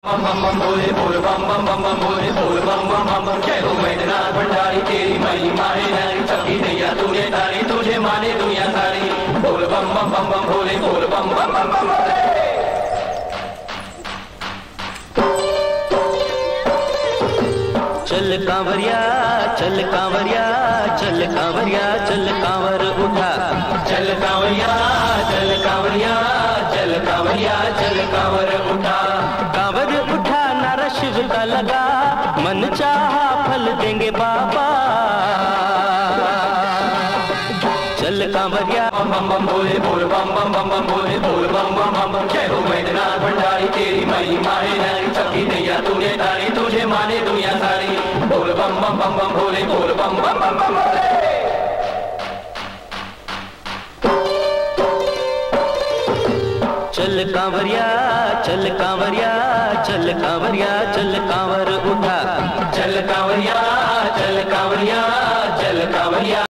बम बम बम भोले बोल बम बम बम बम भोले बोल बम बम बम बम। जय हो वैद्यनाथ भंडारी तेरी महिमा है नारी, सबकी नैया तूने तारी, तुझे माने दुनिया सारी। बोल बम बम बम बम भोले बोल बम बम बम बम भोले। चल कांवरिया चल कांवरिया चल कांवरिया चल कांवर उठा। चल कांवरिया चल कांवरिया चल कांवरिया चल कांवर उठा। कांवर उठा नारा शिव का लगा, मन चाहा फल देंगे बाबा। चल कांवरिया बम बम बम भोले बोल बम बम बम बम भोले बोल बम बम बम बम। जय हो वैद्यनाथ भंडारी तेरी महिमा है नारी, सबकी नैया तूने तारी, तुझे माने दुनिया सारी। बोल बम बम बम बम भोले बोल बम बम बम बम भोले। चल कांवरिया चल कांवरिया चल कांवरिया चल कांवर उठा। चल कांवरिया चल कांवरिया चल कांवरिया।